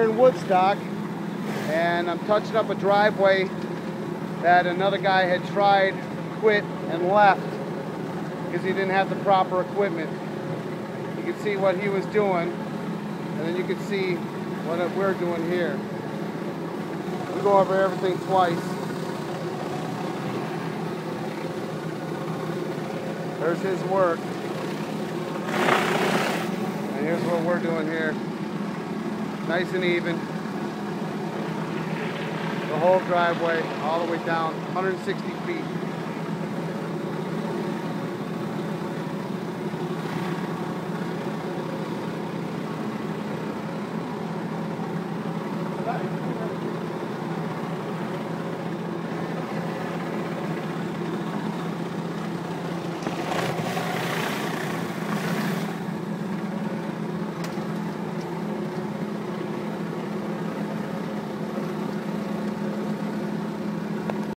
in Woodstock, and I'm touching up a driveway that another guy had tried, quit, and left because he didn't have the proper equipment. You can see what he was doing, and then you can see what we're doing here. We go over everything twice. There's his work. And here's what we're doing here. Nice and even. The whole driveway all the way down, 160 feet.